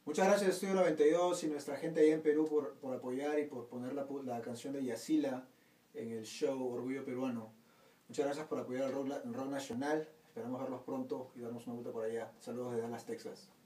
Muchas gracias Estudio 92 y nuestra gente allá en Perú por apoyar y por poner la canción de Yacila en el show Orgullo Peruano. Muchas gracias por apoyar el rock nacional. Esperamos verlos pronto y darnos una vuelta por allá. Saludos de Dallas, Texas.